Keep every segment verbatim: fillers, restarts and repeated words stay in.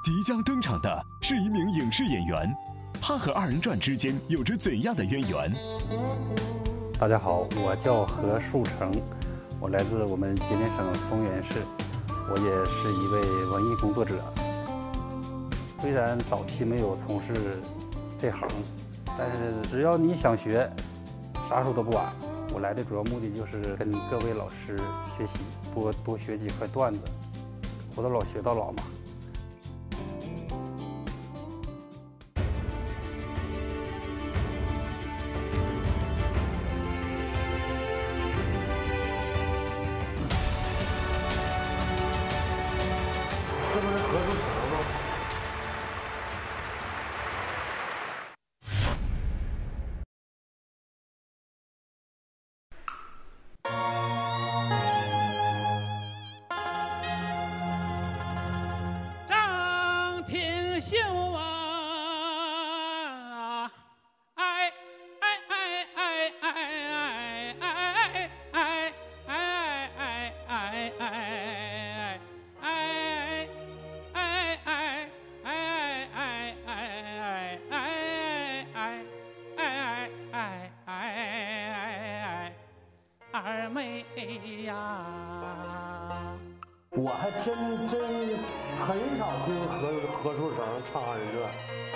即将登场的是一名影视演员，他和二人转之间有着怎样的渊源？ 大家好，我叫何树成，我来自我们吉林省松原市，我也是一位文艺工作者。虽然早期没有从事这行，但是只要你想学，啥时候都不晚。我来的主要目的就是跟各位老师学习，多多学几块段子，活到老学到老嘛。 这不是何树成吗？ 张廷秀啊，哎哎哎哎哎哎哎哎哎哎哎哎。二妹呀， 我还真真很少听何何树成唱二人转。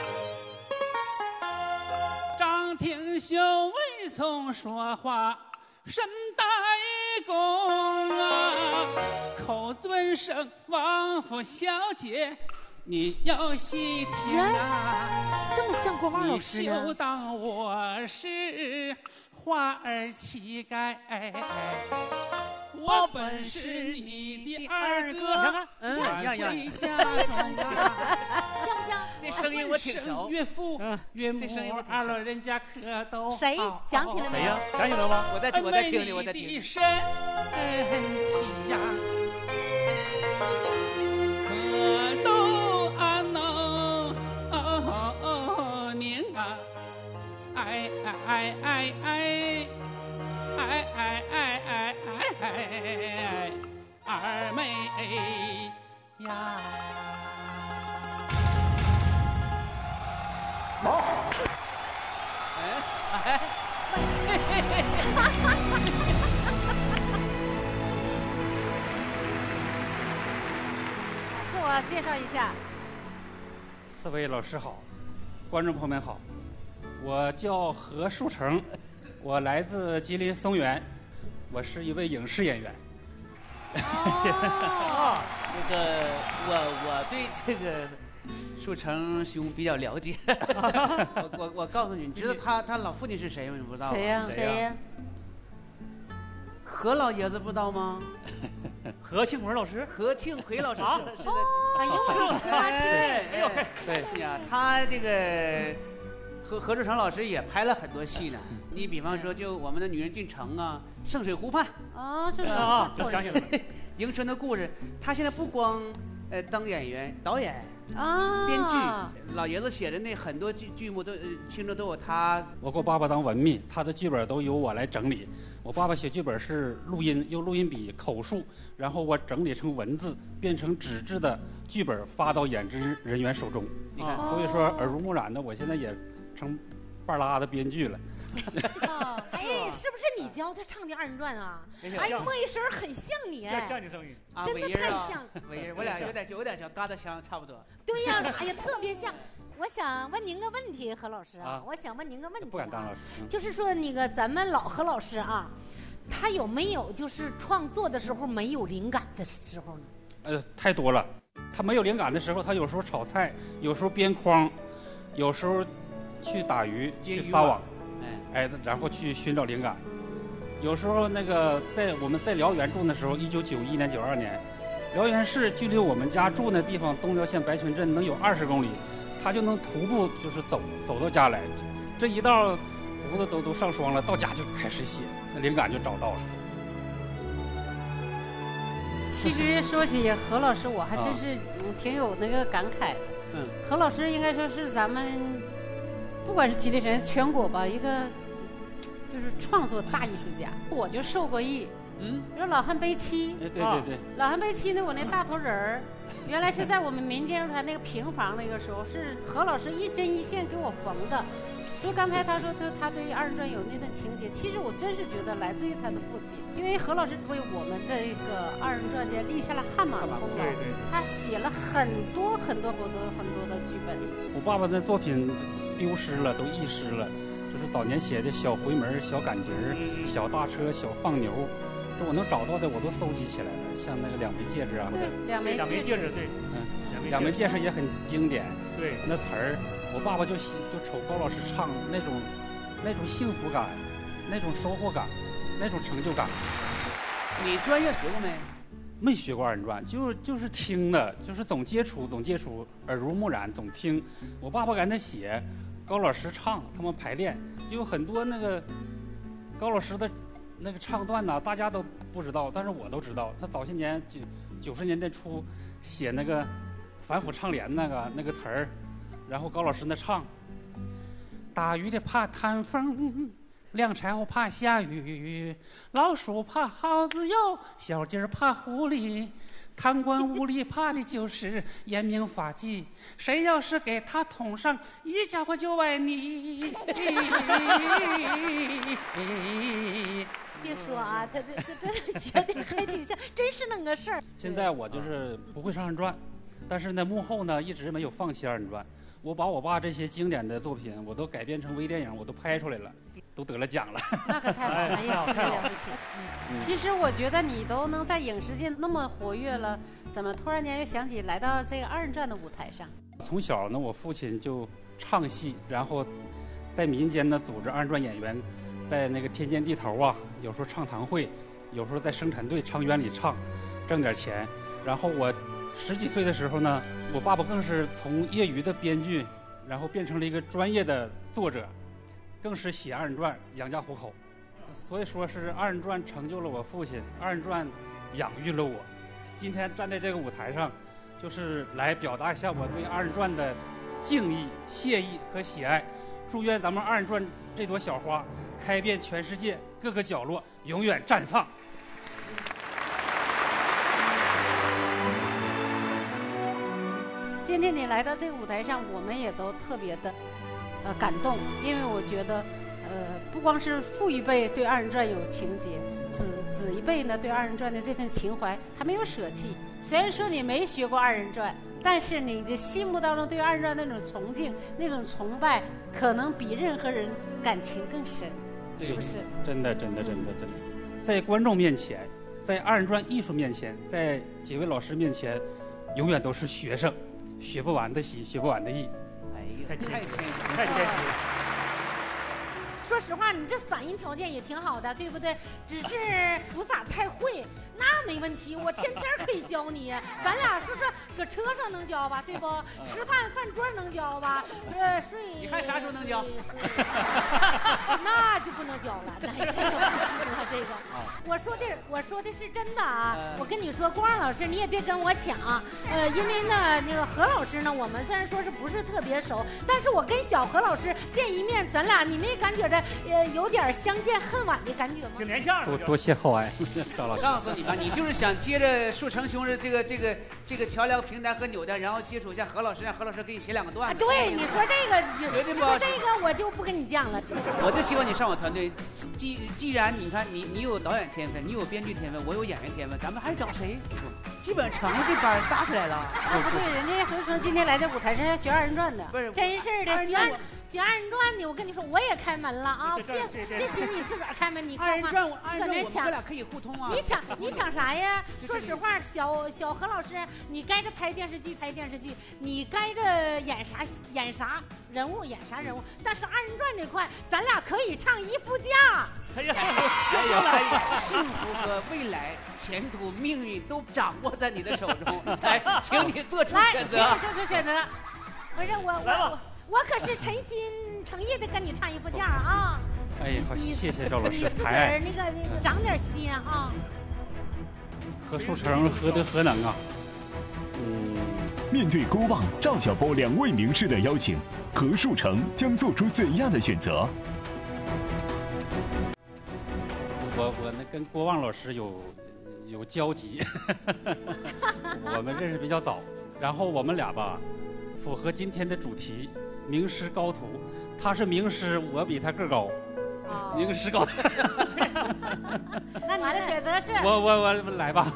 张廷秀未曾说话，身带弓啊，口尊声王府小姐，你要细听啊， 这么像郭旺老师你休当我是花儿乞丐，我本是你的二哥， 什么？ 嗯， 样样回家中啊， 像不像？ 这声音我挺熟。岳父、岳母，二老人家可都好。 谁想起来没有？ 谁呀？想起来了吗？ 我在我在听你，我在听你。身体呀，可都啊能哦宁啊。哎哎哎哎哎哎哎哎哎哎二妹呀！ 好， 哎哎， 自我介绍一下。 四位老师好，观众朋友们好。我叫何树成，我来自吉林松原，我是一位影视演员。 哦，那个我我对这个树成兄比较了解。我我我告诉你，你知道他他老父亲是谁吗？你不知道？ 谁呀？谁呀？ 何老爷子不知道吗？ 何庆魁老师， 何庆魁老师啊是的，是的。 哎呦， 哎哎呦， 对，是呀，他这个。何何树成老师也拍了很多戏呢，你比方说就我们的女人进城啊，圣水湖畔啊，圣水湖啊， 畔， 我想起来了， 迎春的故事，他现在不光呃当演员、导演啊， 编剧，老爷子写的那很多剧剧目都呃听着都有他。 我给我爸爸当文秘，他的剧本都由我来整理。我爸爸写剧本是录音，用录音笔口述，然后我整理成文字，变成纸质的剧本发到演职人员手中。 你看， 所以说耳濡目染的，我现在也成半拉的编剧了。 哦，哎，是不是你教他唱的二人转啊？哎， 像莫一声很像你， 像像你声音啊， 真的太像了。 尾音，我俩有点有点像疙瘩香，差不多。 对呀，哎呀，特别像。我想问您个问题，何老师啊， 啊我想问您个问题、啊， 不敢当老师，嗯、 就是说那个咱们老何老师啊，他有没有就是创作的时候没有灵感的时候呢？ 呃，太多了。他没有灵感的时候，他有时候炒菜，有时候编筐，有时候去打鱼、去撒网，哎，哎，然后去寻找灵感。有时候那个在我们在辽源住的时候，一九九一年、九二年，辽源市距离我们家住那地方东辽县白群镇能有二十公里。他就能徒步，就是走走到家来，这一道胡子都都上霜了，到家就开始写，那灵感就找到了。 其实说起何老师，我还真是挺有那个感慨的。嗯，何老师应该说是咱们不管是吉林省全国吧，一个就是创作大艺术家。我就受过益， 嗯，比如老汉背妻。 对对对。 老汉背妻呢，我那大头人儿，原来是在我们民间传那个平房那个时候，是何老师一针一线给我缝的。所以刚才他说他他对于二人转有那份情节，其实我真是觉得来自于他的父亲，因为何老师为我们这个二人转界立下了汗马的功劳。他写了很多很多很多很多的剧本。 我爸爸的作品丢失了，都遗失了。就是早年写的小回门、小赶集儿、小大车、小放牛，这我能找到的我都搜集起来了。像那个两枚戒指啊， 对，两枚两枚戒指，对， 嗯，两枚戒指也很经典。 对， 那词儿，我爸爸就就瞅高老师唱那种那种幸福感，那种收获感，那种成就感。 你专业学过没？ 没学过二人转，就是就是听的，就是总接触总接触，耳濡目染，总听。我爸爸给那写。高老师唱，他们排练，有很多那个高老师的那个唱段呐，大家都不知道，但是我都知道。他早些年九九十年代初写那个反腐倡廉那个那个词儿，然后高老师那唱，打鱼的怕摊风，晾柴火怕下雨，老鼠怕耗子油，小鸡儿怕狐狸。贪官污吏怕的就是严明法纪，谁要是给他捅上一家伙就崴你。 别说啊，他这这这写的还挺像，真是那个事儿。 现在我就是不会唱二人转，但是呢幕后呢一直没有放弃二人转。我把我爸这些经典的作品我都改编成微电影，我都拍出来了，都得了奖了。 那可太好了，哎呀，真了不起。嗯、其实我觉得你都能在影视界那么活跃了，怎么突然间又想起来到这个二人转的舞台上？ 从小呢，我父亲就唱戏，然后在民间呢组织二人转演员，在那个天间地头啊，有时候唱堂会，有时候在生产队唱园里唱，挣点钱。然后我十几岁的时候呢，我爸爸更是从业余的编剧，然后变成了一个专业的作者，更是写二人转养家糊口。所以说是二人转成就了我父亲，二人转养育了我。今天站在这个舞台上，就是来表达一下我对二人转的敬意、谢意和喜爱。祝愿咱们二人转这朵小花开遍全世界各个角落，永远绽放。 今天你来到这个舞台上，我们也都特别的呃感动，因为我觉得呃不光是父一辈对二人转有情结，子子一辈呢对二人转的这份情怀还没有舍弃。虽然说你没学过二人转，但是你的心目当中对二人转那种崇敬、那种崇拜，可能比任何人感情更深，是不是？ 真的，真的，真的，真的，在观众面前，在二人转艺术面前，在几位老师面前，永远都是学生。学不完的习，学不完的艺。 哎呀，太谦虚， 太谦虚了。 说实话，你这嗓音条件也挺好的，对不对？只是不咋太会，那没问题，我天天可以教你。咱俩说说，搁车上能教吧，对不？吃饭饭桌能教吧？呃，睡。 你看啥时候能教？ 那就不能教了，那这个不行啊，这个。我说的，我说的是真的啊！我跟你说，郭二老师，你也别跟我抢，呃，因为呢，那个何老师呢，我们虽然说是不是特别熟，但是我跟小何老师见一面，咱俩你没感觉着呃有点相见恨晚的感觉吗？ 挺连相多多谢厚爱，赵老师。 告诉你吧，你就是想接着树成兄的这个这个这个桥梁平台和纽带，然后接触一下何老师，让何老师给你写两个段子。 啊、对，你说这个， 绝对不说这个，我就不跟你犟了。 我就希望你上我团队，既既然你看你你有导演天分，你有编剧天分，我有演员天分，咱们还找谁？基本成了这班搭起来了。 啊，不对，人家何成今天来这舞台上要学二人转的， 不是真是的，学二学二人转的。我跟你说，我也开门了啊！别别行，你自个儿开门，你二人转，二人转我们俩可以互通啊。 你抢你抢啥呀？说实话，小小何老师，你该着拍电视剧拍电视剧，你该着演啥演啥人物演啥人物。但是二人转这块，咱俩可以唱一副架。 哎呀， 哎呀，幸福和未来、前途、命运都掌握在你的手中。来，请你做出选择。 来，请你做出选择。不是我我我可是诚心诚意的跟你唱一副架啊！ 哎呀，好，谢谢赵老师， 你自个儿那个那个长点心啊！ 何树成何德何能啊？ 嗯，面对郭旺、赵小波两位名师的邀请，何树成将做出怎样的选择？ 我我那跟郭旺老师有有交集，我们认识比较早，然后我们俩吧，符合今天的主题，名师高徒，他是名师，我比他个儿高，哦、名师高徒。 那你的选择是？ 我我我来吧。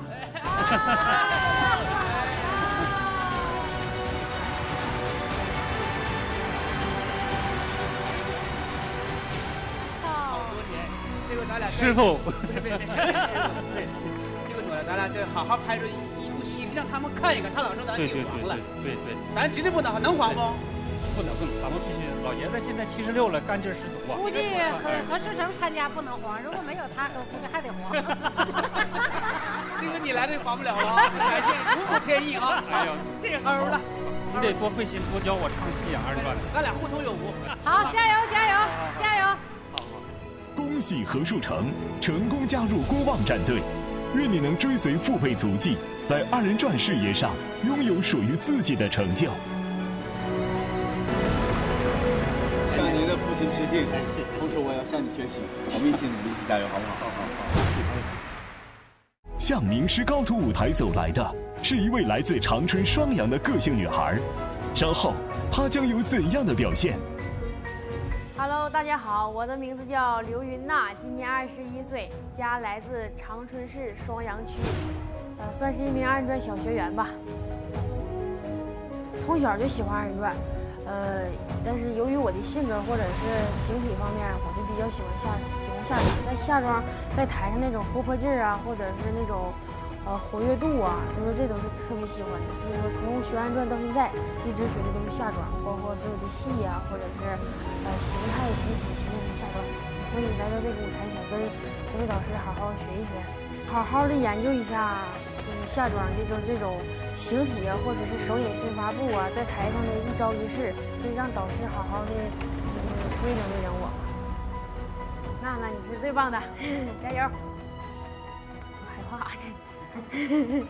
师傅， 别别别，结果咱俩就好好拍出一部戏，让他们看一看。他老说咱姓黄了， 对对， 咱绝对不能能黄不？ 不能不能，咱们必须。老爷子现在七十六了，干劲十足啊。 估计何何世成参加不能黄，如果没有他，估计还得黄。 这个你来这黄不了了，感谢如虎添翼啊！哎呦，这齁了。 你得多费心，多教我唱戏啊，二人转。 咱俩互通有无。 好，加油加油加油！ 恭喜何树成成功加入郭旺战队，愿你能追随父辈足迹，在二人转事业上拥有属于自己的成就。 向您的父亲致敬，谢谢。同时我要向你学习，我们一起努力，一起加油，好不好？好好好，谢谢。 向名师高徒舞台走来的是一位来自长春双阳的个性女孩，稍后她将有怎样的表现 ？Hello， 大家好，我的名字叫刘云娜，今年二十一岁，家来自长春市双阳区，呃，算是一名二人转小学员吧。从小就喜欢二人转，呃，但是由于我的性格或者是形体方面，我就比较喜欢下喜欢下场，在下妆在台上那种活泼劲儿啊，或者是那种呃活跃度啊，所以说这都是特别喜欢的。所以说从学二人转到现在，一直学的都是下妆，包括所有的戏啊，或者是呃形态、形体全都是下妆。所以来到这个舞台，想跟这位导师好好学一学，好好的研究一下，就是下妆这种这种形体啊，或者是手眼身法步啊，在台上的一招一式，可以让导师好好的就是威整威整我。娜娜，你是最棒的，加油！我害怕的。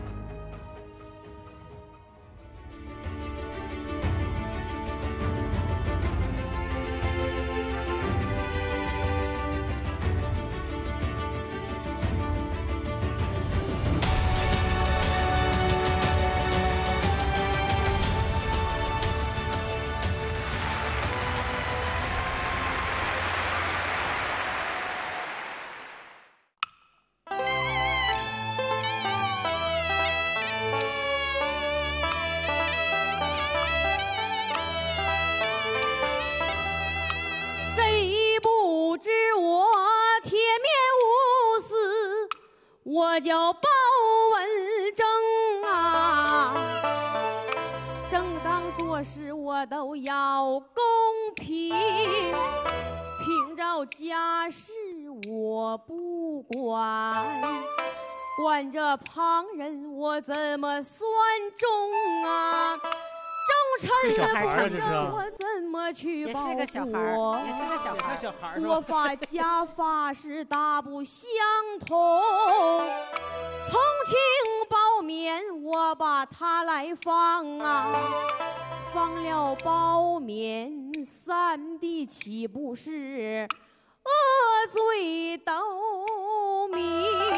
我叫包文正啊，正当做事我都要公平，凭着家事我不管，管着旁人我怎么算重啊？忠臣的本事我怎么去保护？ 也是个小孩儿，也是个小孩儿， 小孩儿。 我法家法事大不相同，同情包面我把他来放啊，放了包面，三弟岂不是恶罪都明？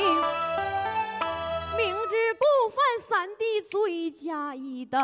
明知故犯三弟罪加一等，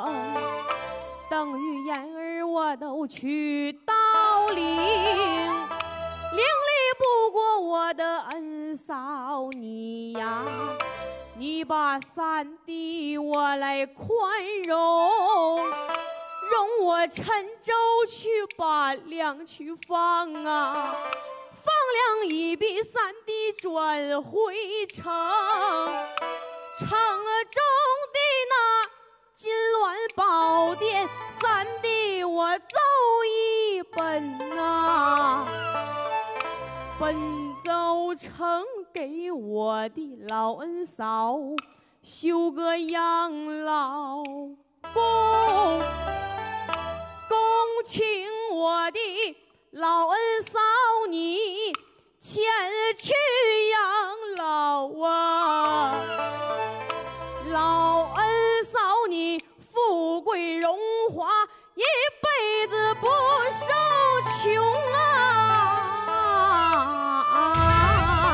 等于言儿我都去到领，领理不过我的恩嫂你呀，你把三弟我来宽容，容我陈州去把粮去放啊，放粮一笔三弟转回城，城中的那金銮宝殿，三弟我走一奔啊，奔走城给我的老恩嫂修个养老宫，恭请我的老恩嫂你前去养老啊，老恩嫂你富贵荣华一辈子不受穷啊。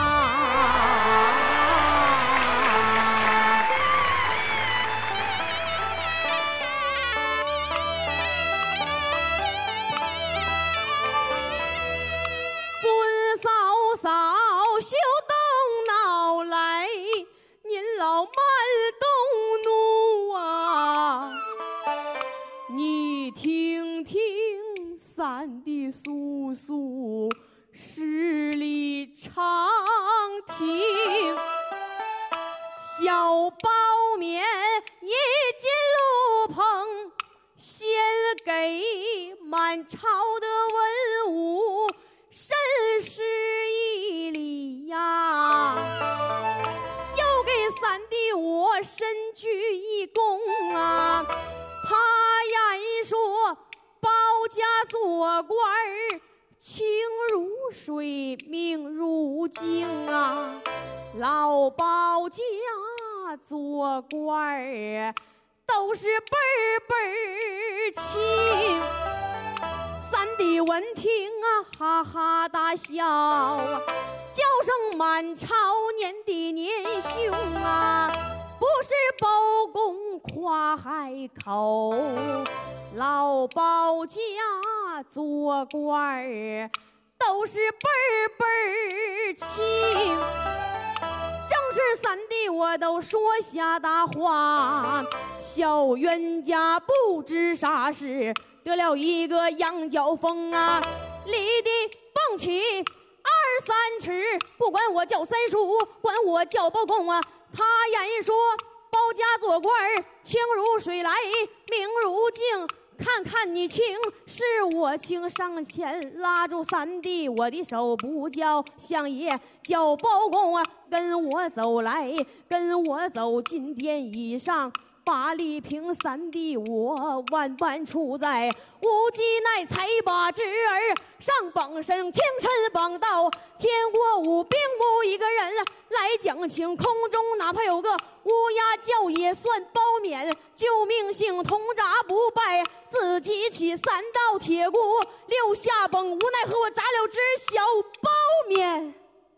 满朝的文武深施一礼呀，又给三弟我深鞠一躬啊。他言说包家做官儿情如水命如镜啊，老包家做官儿都是辈儿辈儿亲。三弟闻听啊，哈哈大笑啊，叫声满朝年的年兄啊，不是包公夸海口，老包家做官儿都是辈儿辈儿亲。正是三弟我都说下大话，小冤家不知啥事，得了一个羊角风啊，立地蹦起二三尺，不管我叫三叔，管我叫包公啊。他言说包家做官儿情如水来命如镜，看看你情是我情，上前拉住三弟我的手，不叫相爷叫包公啊，跟我走来跟我走，金殿以上把礼平，三弟我万般处在无计奈，才把侄儿上榜身，清晨榜到天过午，并无一个人来讲情，空中哪怕有个乌鸦叫也算包勉，救命性铜铡不败，自己起三道铁箍六下崩，无奈何我砸了只小包面。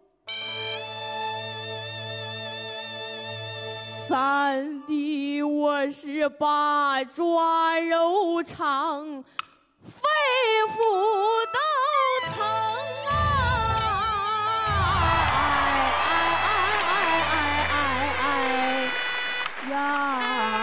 三弟我是八爪肉肠，肺腑都疼啊！哎哎哎哎哎哎呀！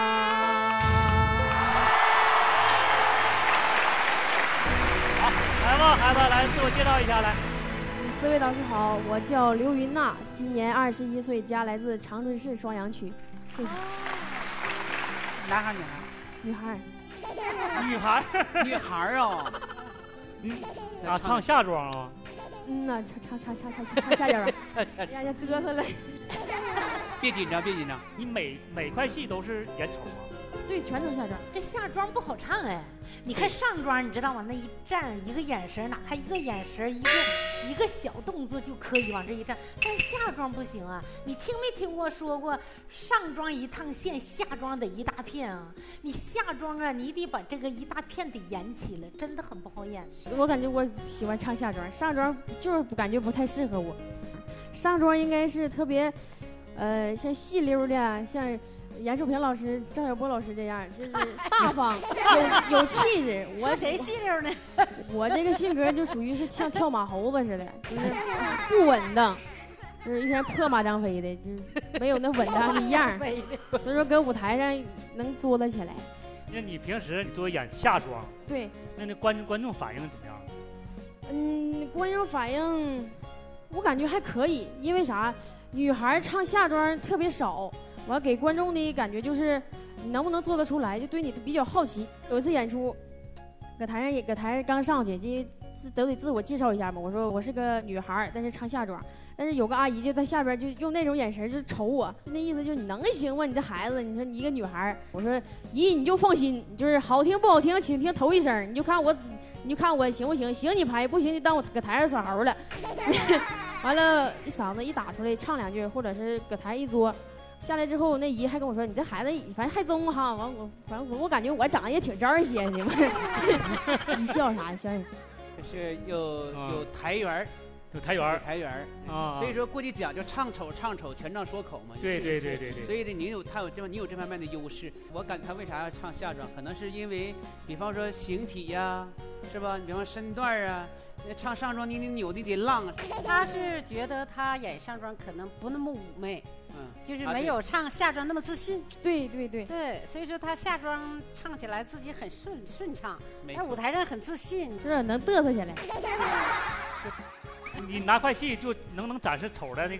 好，来吧，孩子，来自我介绍一下，来。 四位导师好，我叫刘云娜，今年二十一岁，家来自长春市双阳区。谢谢。 男孩女孩？ 女孩。 女孩？ 女孩啊？ 嗯啊，唱夏装啊？ 嗯呐，唱唱唱唱唱唱夏装。哎呀呀，嘚瑟了。 别紧张，别紧张。 你每每块戏都是演丑吗？ 对，全都夏装。 这夏装不好唱哎。你看上装，你知道吗？那一站，一个眼神，哪怕一个眼神，一个一个小动作就可以往这一站。但是夏装不行啊！你听没听过说过，上装一趟线，夏装得一大片啊！你夏装啊，你得把这个一大片得演起来，真的很不好演。 我感觉我喜欢唱夏装，上装就是感觉不太适合我。上装应该是特别，呃，像细溜的，像。严树平老师、赵小波老师这样，就是大方、有有气质。我谁细溜呢？ 我这个性格就属于是像跳马猴子似的，就是不稳当，就是一天破马张飞的，就是没有那稳当的样。所以说，搁舞台上能作得起来。 那你平时你作为演夏装， 对， 那那观观众反应怎么样？ 嗯，观众反应，我感觉还可以，因为啥？女孩唱夏装特别少。我要给观众的感觉就是你能不能做得出来，就对你比较好奇。有一次演出搁台上也搁台上刚上去，就自都得自我介绍一下嘛。我说我是个女孩，但是唱夏装。但是有个阿姨就在下边就用那种眼神就瞅我，那意思就是你能行吗？你这孩子，你说你一个女孩。我说姨你就放心，就是好听不好听请听头一声，你就看我你就看我行不行，行你拍，不行就当我搁台上耍猴了。完了，一嗓子一打出来唱两句，或者是搁台一作。下来之后，那姨还跟我说：“你这孩子反正还中哈。”完我反正我我感觉我长得也挺招人稀的嘛。你笑啥？笑？ 就是有有台缘儿， 有台缘儿， 台缘儿啊。所以说过去讲就唱丑唱丑全仗说口嘛。 对对对对对。 所以呢，你有他有这你有这方面的优势。我感他为啥要唱夏装，可能是因为，比方说形体呀，是吧？你比方身段啊。唱上装你你扭的得浪。 他是觉得他演上装可能不那么妩媚， 嗯， 就是没有唱夏装那么自信。 对对对对，所以说他夏装唱起来自己很顺顺畅，在舞台上很自信， 是能嘚瑟起来。 你拿块戏就能能展示丑的那个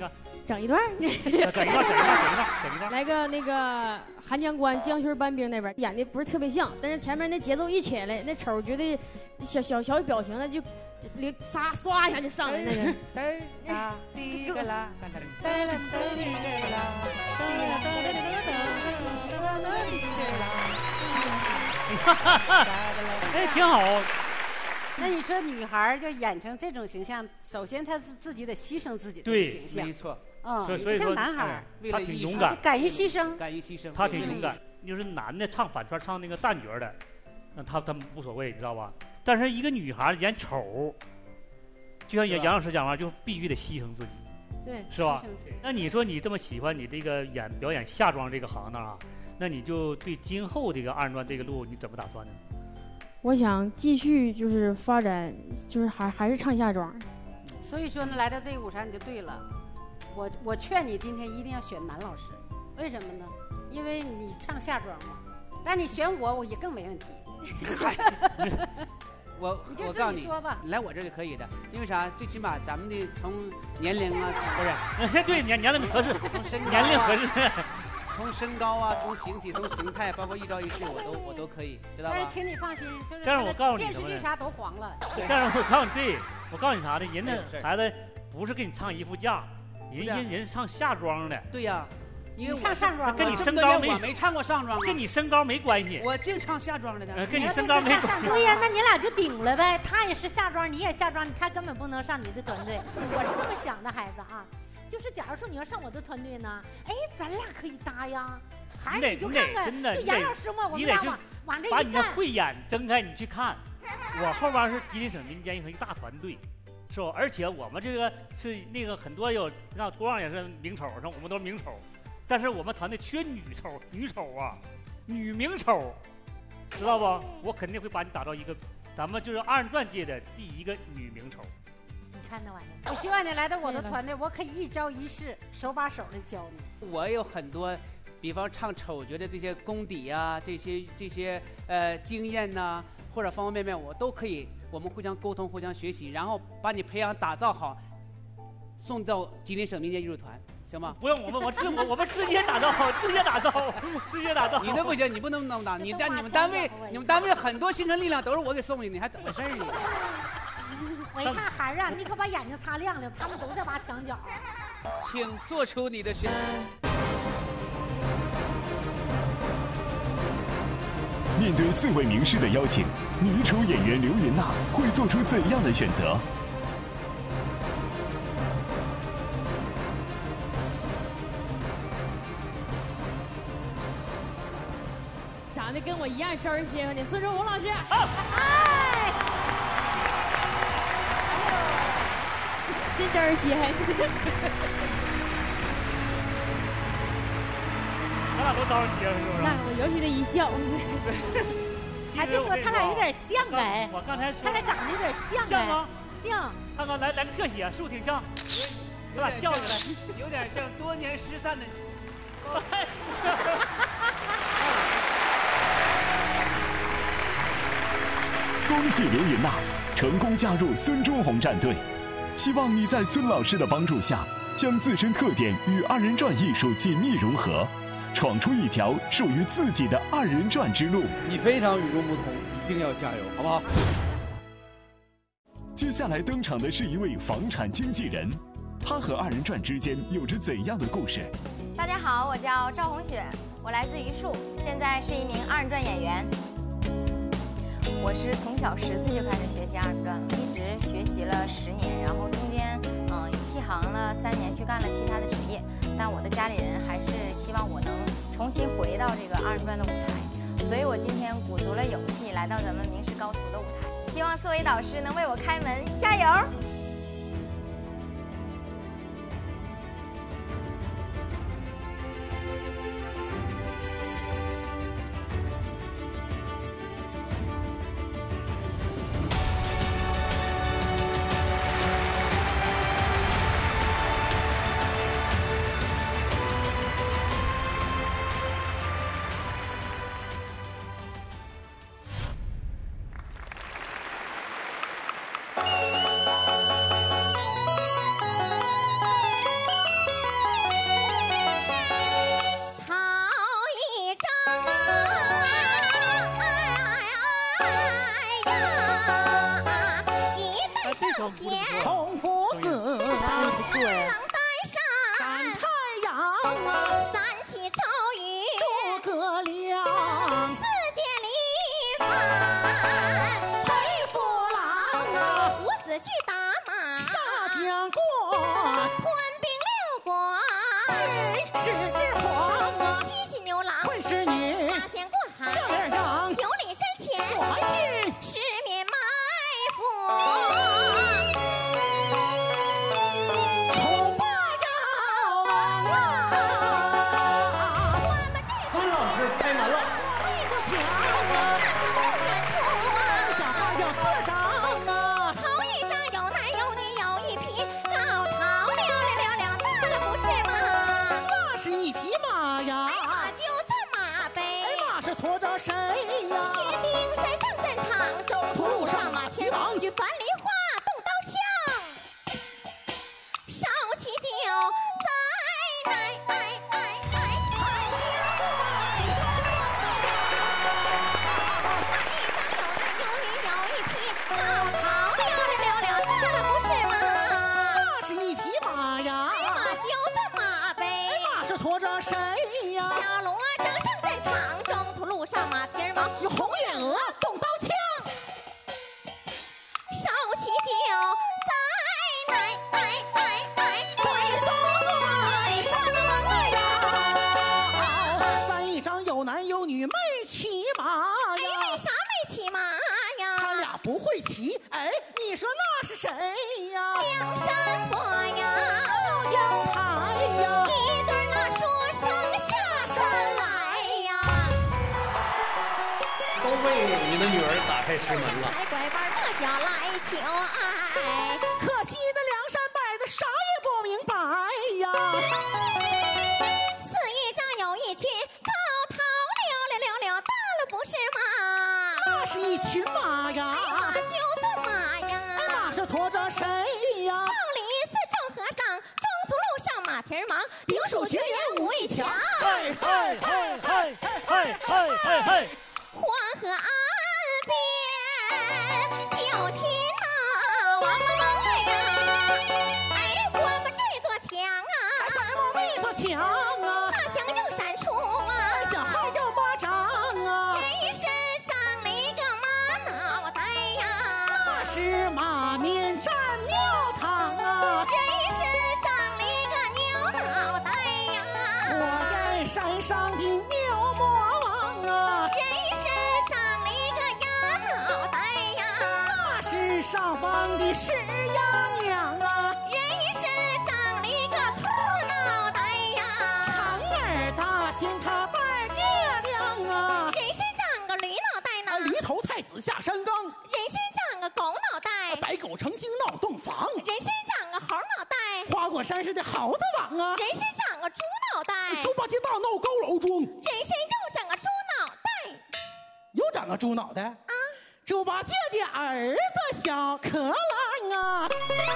整一段。 整一段，整一段，整一段，整一段。 来个那个韩江关将军搬兵那边演的不是特别像，但是前面那节奏一起来，那丑绝对小小小表情那就就撒唰一下就上来那个。 啊，第一个啦， 哎，挺好。 那你说女孩就演成这种形象，首先她是自己得牺牲自己的形象， 没错。 嗯， 所以所以说， 像男孩， 他挺勇敢， 敢于牺牲， 敢于牺牲， 他挺勇敢。就是男的唱反串唱那个旦角的，那他他无所谓，你知道吧？但是一个女孩演丑，就像杨杨老师讲话，就必须得牺牲自己， 对， 是吧？那你说你这么喜欢你这个演表演夏装这个行当啊，那你就对今后这个二人转这个路你怎么打算呢？ 我想继续就是发展，就是还还是唱夏装。 所以说呢，来到这个舞台你就对了。我我劝你今天一定要选男老师，为什么呢？因为你唱夏装嘛。但你选我，我也更没问题。 我你就我告诉你， 说吧， 来我这里可以的，因为啥？最起码咱们的从年龄啊，不是，对年年龄合适， 从身高、啊、 年龄合适。 从身高啊，从形体，从形态，包括一招一式，我都我都可以，知道吧？ 但是请你放心，就是但是我告诉你， 电视剧啥都黄了。 但是我告诉你，对我告诉你啥呢？人家孩子不是给你唱衣服架，人人人唱夏装的。 对呀， 你唱上装， 跟你身高没我没唱过上装， 跟你身高没关系。 我净唱夏装的呢。 跟你身高没关系。 对呀，那你俩就顶了呗。他也是夏装，你也夏装，他根本不能上你的团队。我是这么想的，孩子啊，就是假如说你要上我的团队呢，哎，咱俩可以搭呀。还是你就看看，这杨老师嘛，我们俩往往这一站， 把你的慧眼睁开，你去看，我后边是吉林省民间艺术一大团队，是吧？而且我们这个是那个很多有，那郭旺也是名丑，说我们都是名丑，但是我们团队缺女丑，女丑啊，女名丑，知道不？我肯定会把你打造一个，咱们就是二人转界的第一个女名丑。 你看那玩意儿，我希望你来到我的团队，我可以一招一式，手把手的教你。 我有很多。比方唱丑角的这些功底啊，这些这些呃经验呐、啊，或者方方面面，我都可以，我们互相沟通，互相学习，然后把你培养打造好，送到吉林省民间艺术团，行吗？ 不用，我们我直我我们直接打造好，直接打造，直接打造。 你那不行，你不能那么打，你在你们单位，你们单位很多新生力量都是我给送的，你还怎么回事呢？ 我一看孩儿啊，你可把眼睛擦亮了，他们都在挖墙角。 请做出你的选择。 面对四位名师的邀请，女丑演员刘云娜会做出怎样的选择？ 长得跟我一样招人稀罕的孙中红老师。 好，哎， 真招人稀罕。 咱俩都招人稀罕是不是？ 那我尤其的一笑。 还别说，他俩有点像哎。 我刚才说， 他俩长得有点像。 像吗？ 像。 看看，来来个特写，是不是挺像？我俩笑起来， 有点像多年失散的。 恭喜刘云娜成功加入孙中红战队，希望你在孙老师的帮助下，将自身特点与二人转艺术紧密融合，闯出一条属于自己的二人转之路。 你非常与众不同，一定要加油，好不好？ 接下来登场的是一位房产经纪人，他和二人转之间有着怎样的故事？ 大家好，我叫赵红雪，我来自榆树，现在是一名二人转演员。我是从小十岁就开始学习二人转，一直学习了十年，然后中间嗯弃行了三年，去干了其他的职业。但我的家里人还是希望我能重新回到这个二人转的舞台，所以我今天鼓足了勇气来到咱们名师高徒的舞台，希望四位导师能为我开门，加油！ 东邪， 孔夫子， 二郎带闪闪太阳啊， 三七朝雨， 诸葛亮， 四界离反， 裴福郎啊， 伍子胥打马， 杀将过， 吞并六国， 秦始皇啊， 七喜牛郎， 会织女， 八仙过海， 项二郎， 九里深潜， 说韩信， 十面埋伏。 丑八妖王啊， 孙老师开门了。 一座墙啊， 山出啊， 小花要四张啊， 头一张有男有女有一匹，高头溜溜溜溜大了不是马， 那是一匹马呀， 哎马就算马呗， 哎马是驮着谁呀？ 薛丁山上战场，中途路上马天王与樊梨花动刀枪，烧起酒再来来来来看酒来上。有男有女有一匹，高头溜溜溜溜大了不是马， 那是一匹马呀， 哎马就算马呗， 马是驮着谁呀？ 小罗征上战场，中途路上马天王有红眼鹅动刀枪， 烧起酒再来来来来快送来上呀！ 三一张有男有女没骑马哎， 呀， 为啥没骑马呀？ 他俩不会骑，哎，你说那是谁呀？ 梁山伯呀， 祝英台呀， 一对儿那书生下山来呀， 都为你的女儿打开师门了。 抬拐弯抹脚来求爱， 可惜那梁山伯的啥也不明白呀。 四一张有一群，高头溜溜溜溜大了不是马， 那是一群马呀， 哎马就算马呀， 马是驮着谁呀？ 少林寺众和尚，中途路上马蹄儿忙， 兵数群演武艺强， 嘿嘿嘿嘿嘿嘿嘿嘿， 黄河岸边九擒那王哎呀，哎，关吧这座墙啊， 什么那座墙啊？ 大墙又闪出啊， 小孩又巴掌啊， 人身上了一个马脑袋呀， 那是马面蘸庙堂啊， 人身上了一个牛脑袋呀， 火焰山上的牛魔王啊， 人身上了一个鸭脑袋呀， 那是上方的石羊娘啊， 人身上了一个兔脑袋呀， 长耳大仙他伴月亮啊， 人身长个驴脑袋呢， 驴头太子下山岗， 人身长个狗脑袋， 白狗成精闹洞房， 人身长个猴脑袋， 花果山上的猴子王啊， 人身长个猪脑袋， 猪八戒大闹高楼中， 人身又长个猪脑袋， 又长个猪脑袋啊，猪八戒的儿子小可郎啊。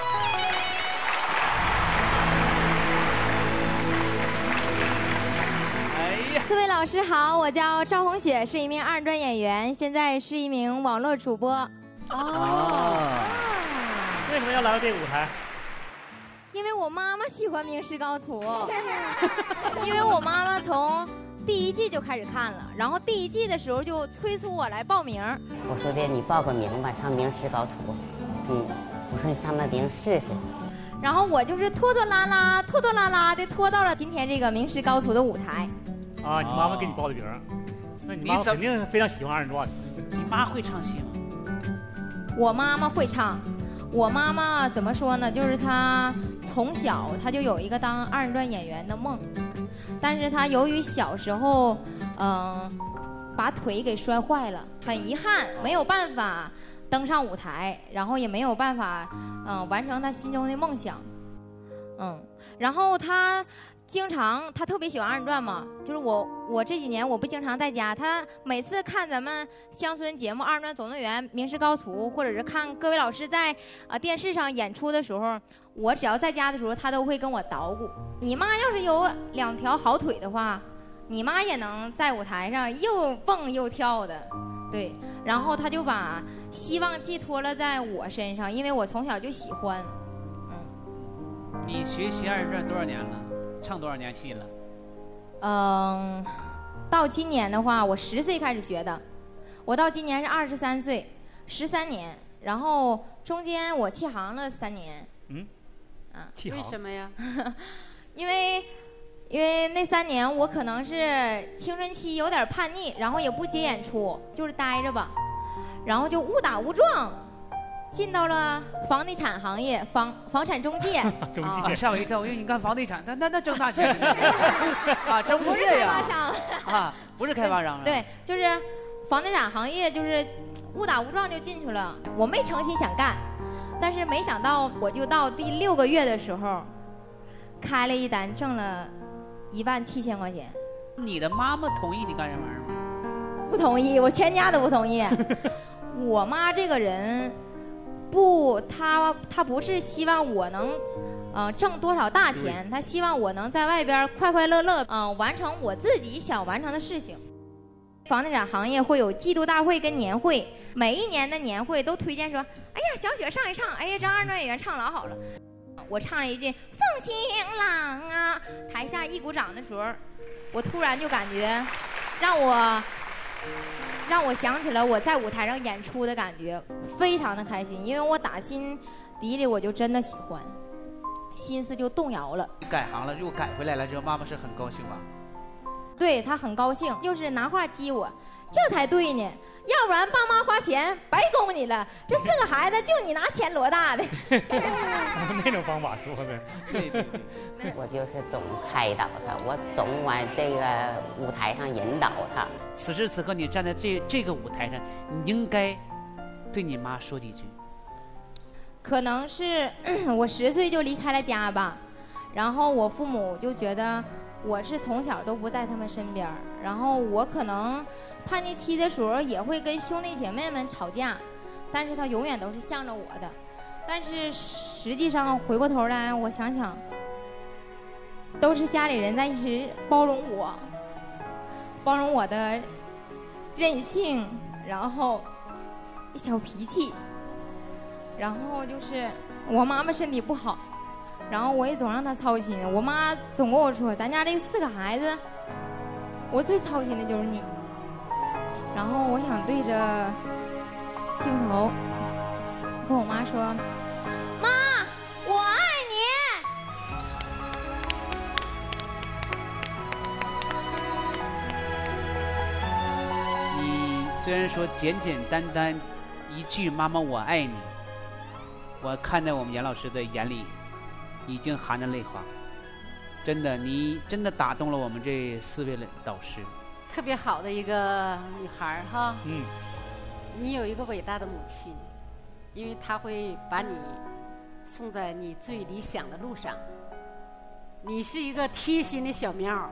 四位老师好，我叫赵红雪，是一名二人转演员，现在是一名网络主播。 哦，为什么要来到这个舞台？ 因为我妈妈喜欢名师高徒，因为我妈妈从第一季就开始看了，然后第一季的时候就催促我来报名。 我说的你报个名吧，上名师高徒。嗯，我说你上那名试试。 然后我就是拖拖拉拉、拖拖拉拉的拖到了今天这个名师高徒的舞台。 啊，你妈妈给你报的名，那你妈肯定非常喜欢二人转。 你妈会唱戏吗？ 我妈妈会唱，我妈妈怎么说呢？就是她从小她就有一个当二人转演员的梦，但是她由于小时候嗯、呃、把腿给摔坏了，很遗憾没有办法登上舞台，然后也没有办法嗯、呃、完成她心中的梦想。嗯，然后她经常他特别喜欢二人转嘛，就是我我这几年我不经常在家，他每次看咱们乡村节目《二人转总动员》《名师高徒》，或者是看各位老师在啊、呃、电视上演出的时候，我只要在家的时候，他都会跟我捣鼓。你妈要是有两条好腿的话，你妈也能在舞台上又蹦又跳的。 对，然后他就把希望寄托了在我身上，因为我从小就喜欢。 嗯。你学习二人转多少年了？唱多少年戏了？ 嗯，到今年的话，我十岁开始学的，我到今年是二十三岁，十三年，然后中间我弃行了三年。 嗯。 啊。 弃行？ 为什么呀？ 因为。因为那三年我可能是青春期有点叛逆，然后也不接演出，就是待着吧，然后就误打误撞进到了房地产行业，房房产中介。 中介吓我一跳，我以为你干房地产，那那那挣大钱啊，中不是介呀开发商啊，不是开发商。 对，就是房地产行业，就是误打误撞就进去了。我没诚心想干，但是没想到我就到第六个月的时候，开了一单，挣了。一万七千块钱， 你的妈妈同意你干这玩意儿吗？ 不同意，我全家都不同意。我妈这个人，不，她她不是希望我能，呃，挣多少大钱，她希望我能在外边快快乐乐，嗯、呃，完成我自己想完成的事情。房地产行业会有季度大会跟年会，每一年的年会都推荐说，哎呀，小雪上一唱，哎呀，这二人转演员唱老好了。我唱了一句送新郎啊，台下一鼓掌的时候，我突然就感觉，让我让我想起了我在舞台上演出的感觉，非常的开心，因为我打心底里我就真的喜欢，心思就动摇了。 改行了又改回来了之后，妈妈是很高兴吧？ 对，她很高兴，就是拿话激我，这才对呢。要不然爸妈花钱白供你了，这四个孩子就你拿钱罗大的。 那种方法说的。 对对对。我就是总开导他，我总往这个舞台上引导他。 此时此刻你站在这这个舞台上，你应该对你妈说几句。 可能是我十岁就离开了家吧，然后我父母就觉得我是从小都不在他们身边，然后我可能叛逆期的时候也会跟兄弟姐妹们吵架，但是他永远都是向着我的。但是实际上回过头来我想想，都是家里人在一直包容我，包容我的任性，然后小脾气，然后就是我妈妈身体不好，然后我也总让她操心。我妈总跟我说，咱家这四个孩子，我最操心的就是你。然后我想对着镜头跟我妈说，妈，我爱你。你虽然说简简单单一句妈妈我爱你，我看在我们严老师的眼里已经含着泪花。真的，你真的打动了我们这四位导师。 特别好的一个女孩哈， 嗯， 你有一个伟大的母亲，因为她会把你送在你最理想的路上。你是一个贴心的小苗，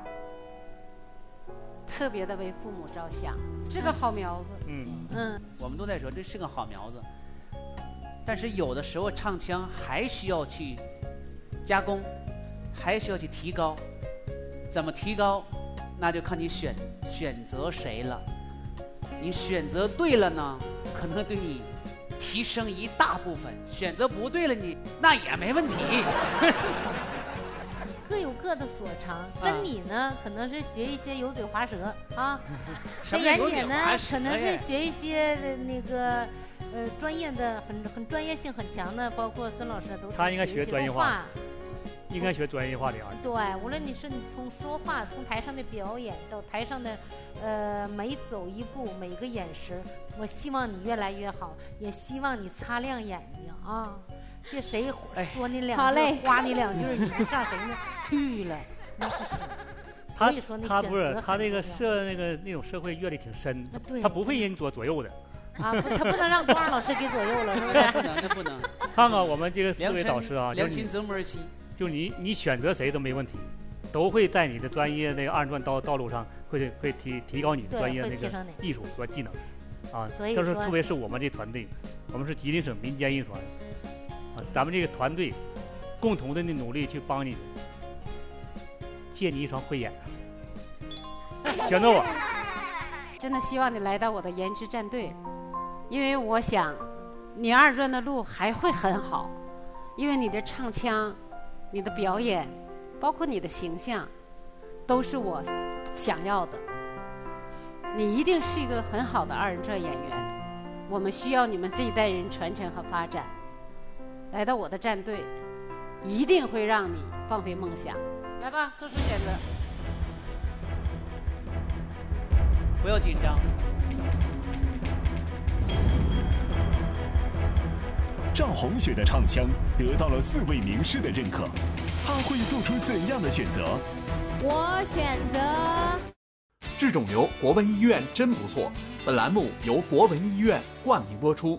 特别的为父母着想，是个好苗子。 嗯嗯， 我们都在说这是个好苗子，但是有的时候唱腔还需要去加工，还需要去提高。怎么提高？那就看你选选择谁了。你选择对了呢，可能对你提升一大部分；选择不对了你，那也没问题。 各有各的所长，跟你呢，可能是学一些油嘴滑舌啊。 跟妍姐呢，可能是学一些那个呃专业的，很很专业性很强的，包括孙老师都他应该学专业化。应该学专业化的啊。 对，无论你是你从说话，从台上的表演到台上的，呃，每走一步，每个眼神，我希望你越来越好，也希望你擦亮眼睛啊！这谁说你两句，夸你两句，你不上谁那去了，那不行。所以说，那他不是他那个社那个那种社会阅历挺深，他不会引左左右的。 啊，不，他不能让光老师给左右了，是不是？ 不能，那不能。 看看我们这个四位导师啊， 良禽择木而栖。 就你你选择谁都没问题，都会在你的专业那个二人转道道路上会会提提高你的专业那个艺术和技能，啊，但是特别是我们这团队，我们是吉林省民间艺术团，啊，咱们这个团队共同的努力去帮你，借你一双慧眼，选择我， 真的希望你来到我的颜值战队，因为我想你二人转的路还会很好，因为你的唱腔、你的表演，包括你的形象，都是我想要的。你一定是一个很好的二人转演员，我们需要你们这一代人传承和发展。来到我的战队，一定会让你放飞梦想。来吧，做出选择。 不要紧张。 赵红雪的唱腔得到了四位名师的认可，她会做出怎样的选择？ 我选择治肿瘤国文医院真不错。本栏目由国文医院冠名播出。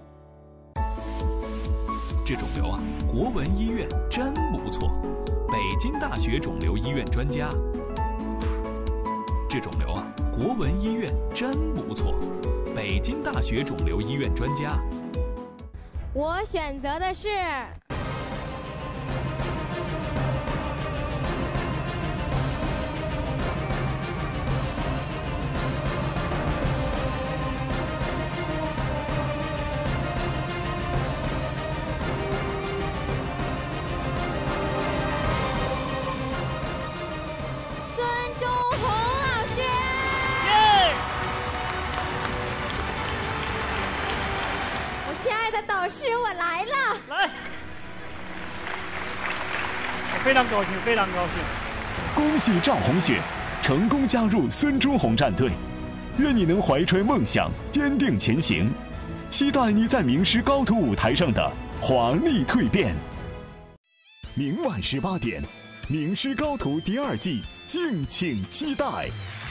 治肿瘤啊，国文医院真不错。北京大学肿瘤医院专家。治肿瘤啊，国文医院真不错。北京大学肿瘤医院专家。 我选择的是导师，我来了！ 来，我非常高兴，非常高兴。 恭喜赵红雪成功加入孙中红战队，愿你能怀揣梦想，坚定前行。期待你在名师高徒舞台上的华丽蜕变。明晚十八点，名师高徒第二季，敬请期待。